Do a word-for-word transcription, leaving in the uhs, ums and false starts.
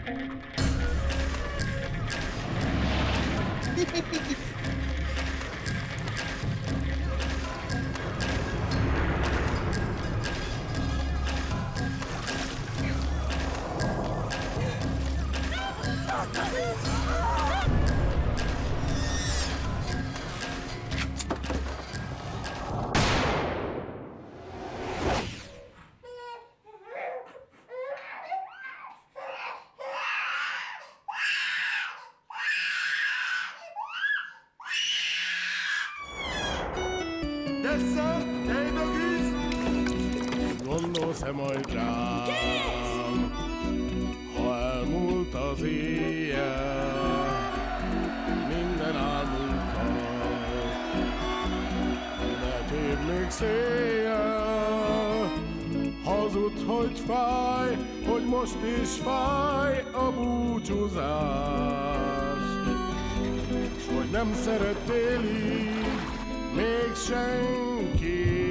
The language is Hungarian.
Gondolsz-e majd rám, ha elmúlt az éjjel, minden álmunkat, ne tépd még széjjel. Hazudsz, hogy fáj, hogy most is fáj a búcsúzás, s hogy nem szerettél így még senki.